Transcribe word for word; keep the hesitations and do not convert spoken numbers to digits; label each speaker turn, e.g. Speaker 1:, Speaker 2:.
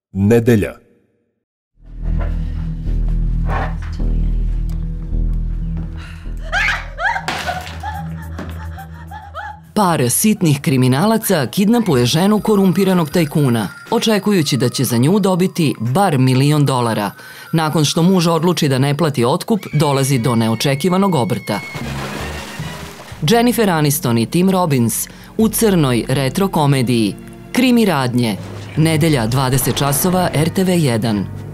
Speaker 1: Nedelja.
Speaker 2: Par sitnih kriminalaca kidnapuje ženu korumpiranog tajkuna, očekujući da će za nju dobiti bar milion dolara. Nakon što muž odluči da ne plati otkup, dolazi do neočekivanog obrta. Jennifer Aniston i Tim Robbins u crnoj retro komediji Krimi radnje, nedelja dvadeset časova R T V jedan.